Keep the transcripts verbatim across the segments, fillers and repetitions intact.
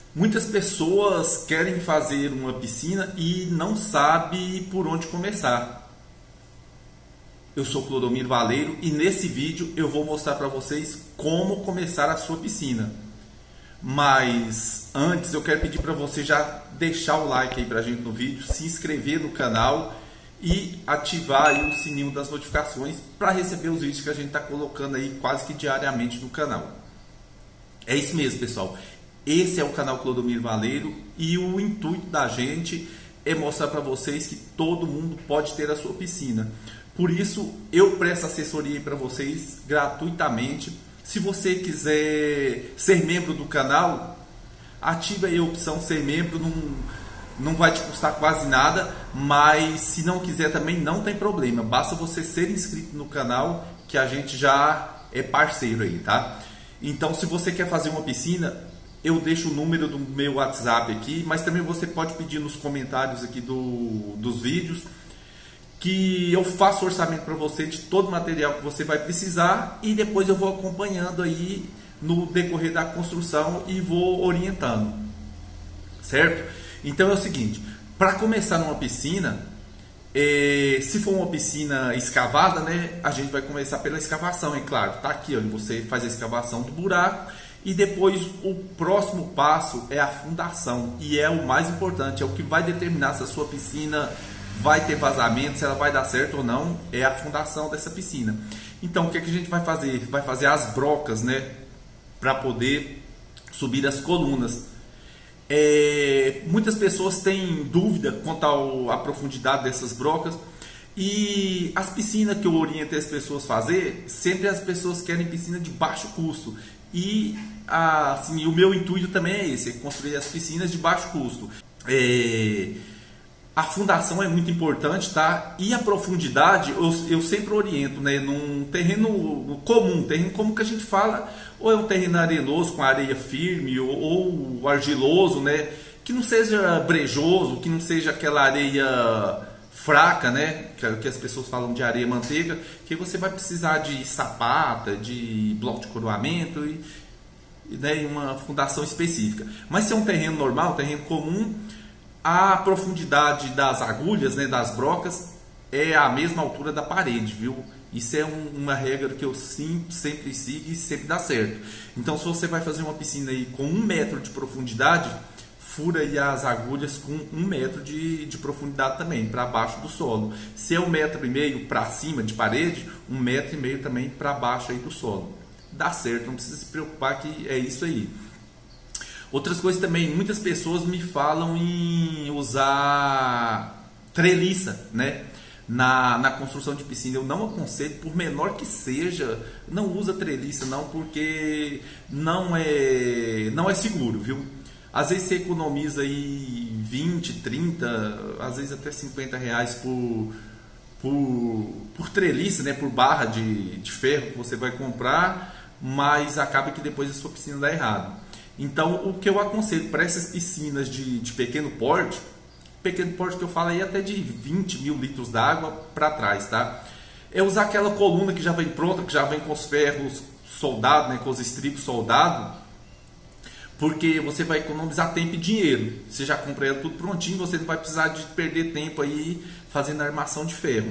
Muitas pessoas querem fazer uma piscina e não sabem por onde começar. Eu sou Clodomiro Valeiro e nesse vídeo eu vou mostrar para vocês como começar a sua piscina. Mas antes eu quero pedir para você já deixar o like aí pra gente no vídeo, se inscrever no canal e ativar aí o sininho das notificações para receber os vídeos que a gente está colocando aí quase que diariamente no canal. É isso mesmo, pessoal. Esse é o canal Clodomiro Valeiro e o intuito da gente é mostrar para vocês que todo mundo pode ter a sua piscina. Por isso eu presto assessoria para vocês gratuitamente. Se você quiser ser membro do canal, ative aí a opção ser membro, não, não vai te custar quase nada, mas se não quiser também não tem problema, basta você ser inscrito no canal que a gente já é parceiro aí, tá? Então se você quer fazer uma piscina, eu deixo o número do meu WhatsApp aqui, mas também você pode pedir nos comentários aqui do, dos vídeos, que eu faço orçamento para você de todo o material que você vai precisar e depois eu vou acompanhando aí no decorrer da construção e vou orientando, certo? Então é o seguinte, para começar numa piscina, é, se for uma piscina escavada, né, a gente vai começar pela escavação, é claro, tá aqui, olha, você faz a escavação do buraco e depois o próximo passo é a fundação e é o mais importante, é o que vai determinar se a sua piscina vai ter vazamento, se ela vai dar certo ou não, é a fundação dessa piscina. Então o que, é que a gente vai fazer? Vai fazer as brocas, né, para poder subir as colunas. É, muitas pessoas têm dúvida quanto ao, à profundidade dessas brocas e as piscinas que eu oriento as pessoas a fazer, sempre as pessoas querem piscina de baixo custo e assim, o meu intuito também é esse, é construir as piscinas de baixo custo. É, a fundação é muito importante, tá? E a profundidade eu, eu sempre oriento, né? Num terreno comum, terreno como que a gente fala, ou é um terreno arenoso com areia firme ou, ou argiloso, né? Que não seja brejoso, que não seja aquela areia fraca, né? Que, que as pessoas falam de areia manteiga, que você vai precisar de sapata, de bloco de coroamento e, e né, uma fundação específica. Mas se é um terreno normal, um terreno comum, a profundidade das agulhas, né, das brocas, é a mesma altura da parede, viu? Isso é um, uma regra que eu sim, sempre sigo e sempre dá certo. Então, se você vai fazer uma piscina aí com um metro de profundidade, fura aí as agulhas com um metro de, de profundidade também, para baixo do solo. Se é um metro e meio para cima de parede, um metro e meio também para baixo aí do solo. Dá certo, não precisa se preocupar que é isso aí. Outras coisas também, muitas pessoas me falam em usar treliça, né? Na, na construção de piscina. Eu não aconselho, por menor que seja, não usa treliça não, porque não é, não é seguro, viu? Às vezes você economiza aí vinte, trinta, às vezes até cinquenta reais por, por, por treliça, né? Por barra de, de ferro que você vai comprar, mas acaba que depois a sua piscina dá errado. Então, o que eu aconselho para essas piscinas de, de pequeno porte, pequeno porte que eu falo aí até de vinte mil litros d'água para trás, tá? É usar aquela coluna que já vem pronta, que já vem com os ferros soldados, né, com os estribos soldados, porque você vai economizar tempo e dinheiro. Você já compra ela tudo prontinho, você não vai precisar de perder tempo aí fazendo a armação de ferro.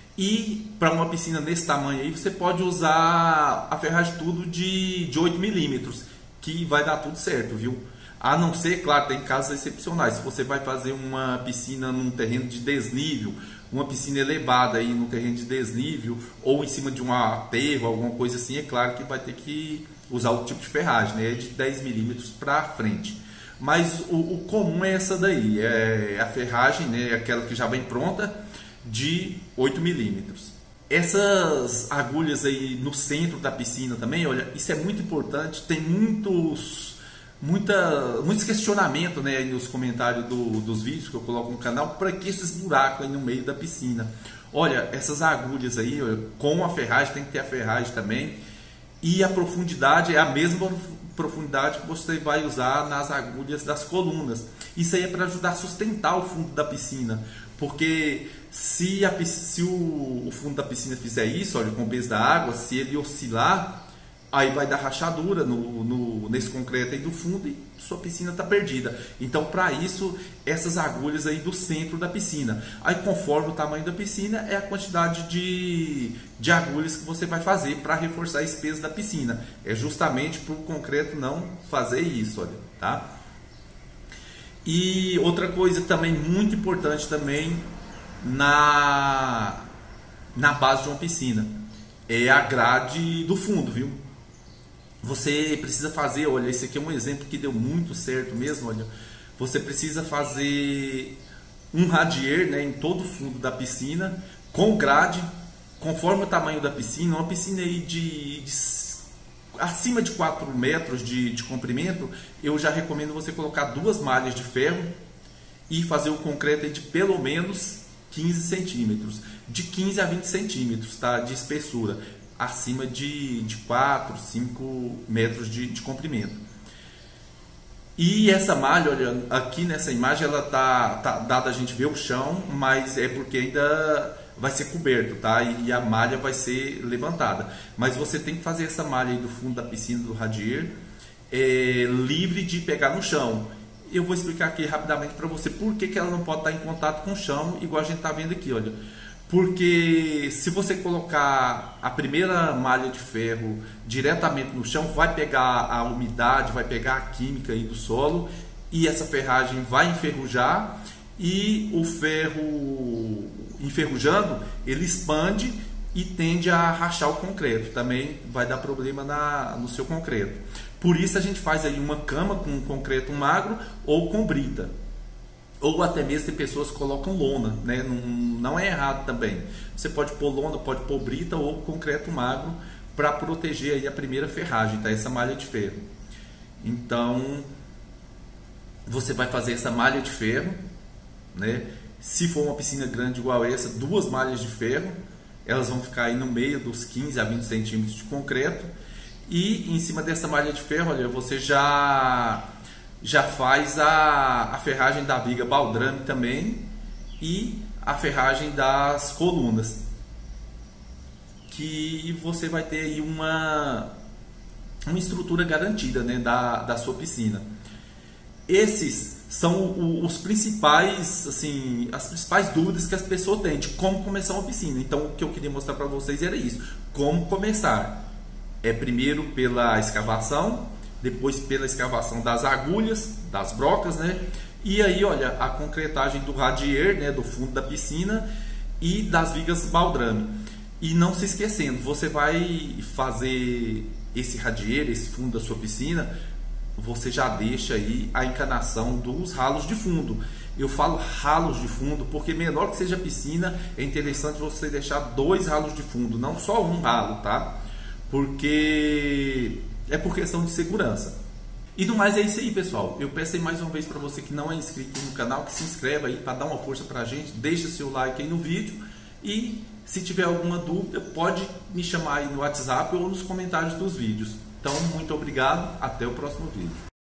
E para uma piscina desse tamanho aí, você pode usar a ferragem tudo de, de oito milímetros, que vai dar tudo certo, viu? A não ser, claro, tem casos excepcionais. Se você vai fazer uma piscina num terreno de desnível, uma piscina elevada aí no terreno de desnível, ou em cima de um aterro, alguma coisa assim, é claro que vai ter que usar o tipo de ferragem, né? De dez milímetros para frente. Mas o, o comum é essa daí, é a ferragem, né? Aquela que já vem pronta, de oito milímetros. Essas agulhas aí no centro da piscina também, olha, isso é muito importante, tem muitos, muita, muitos questionamentos, né, aí nos comentários do, dos vídeos que eu coloco no canal, para que esses buracos aí no meio da piscina. Olha, essas agulhas aí, olha, com a ferragem, tem que ter a ferragem também, e a profundidade é a mesma profundidade que você vai usar nas agulhas das colunas. Isso aí é para ajudar a sustentar o fundo da piscina, porque se, a, se o, o fundo da piscina fizer isso, olha, com o peso da água, se ele oscilar, aí vai dar rachadura no, no, nesse concreto aí do fundo e sua piscina está perdida. Então, para isso, essas agulhas aí do centro da piscina. Aí, conforme o tamanho da piscina, é a quantidade de, de agulhas que você vai fazer para reforçar esse peso da piscina. É justamente para o concreto não fazer isso, olha, tá? E outra coisa também muito importante também na, na base de uma piscina é a grade do fundo, viu? Você precisa fazer, olha, esse aqui é um exemplo que deu muito certo mesmo, olha. Você precisa fazer um radier, né, em todo o fundo da piscina, com grade, conforme o tamanho da piscina. Uma piscina aí de, de acima de quatro metros de, de comprimento, eu já recomendo você colocar duas malhas de ferro e fazer o concreto aí de pelo menos quinze centímetros, de quinze a vinte centímetros, tá, de espessura, acima de, de quatro, cinco metros de, de comprimento. E essa malha, olha, aqui nessa imagem ela tá, tá dada a gente ver o chão, mas é porque ainda vai ser coberto, tá? E a malha vai ser levantada. Mas você tem que fazer essa malha aí do fundo da piscina, do radier, é, livre de pegar no chão. Eu vou explicar aqui rapidamente para você por que, que ela não pode estar em contato com o chão, igual a gente está vendo aqui, olha. Porque se você colocar a primeira malha de ferro diretamente no chão, vai pegar a umidade, vai pegar a química aí do solo e essa ferragem vai enferrujar, e o ferro enferrujando, ele expande e tende a rachar o concreto. Também vai dar problema na, no seu concreto. Por isso a gente faz aí uma cama com concreto magro ou com brita. Ou até mesmo tem pessoas que colocam lona, né? Não, não é errado também. Você pode pôr lona, pode pôr brita ou concreto magro para proteger aí a primeira ferragem, tá? Essa malha de ferro. Então, você vai fazer essa malha de ferro, né? Se for uma piscina grande igual essa, duas malhas de ferro, elas vão ficar aí no meio dos quinze a vinte centímetros de concreto. E em cima dessa malha de ferro, olha, você já... já faz a, a ferragem da viga baldrame também e a ferragem das colunas, que você vai ter aí uma, uma estrutura garantida, né, da, da sua piscina. Esses são os principais, assim, as principais dúvidas que as pessoas têm de como começar uma piscina. Então, o que eu queria mostrar para vocês era isso: como começar. É primeiro pela escavação, depois pela escavação das agulhas, das brocas, né? E aí, olha, a concretagem do radier, né, do fundo da piscina, e das vigas baldrame. E não se esquecendo, você vai fazer esse radier, esse fundo da sua piscina, você já deixa aí a encanação dos ralos de fundo. Eu falo ralos de fundo porque, menor que seja a piscina, é interessante você deixar dois ralos de fundo, não só um ralo, tá? Porque é por questão de segurança. E do mais é isso aí, pessoal. Eu peço aí mais uma vez para você que não é inscrito no canal, que se inscreva aí para dar uma força para a gente. Deixa seu like aí no vídeo. E se tiver alguma dúvida, pode me chamar aí no WhatsApp ou nos comentários dos vídeos. Então, muito obrigado. Até o próximo vídeo.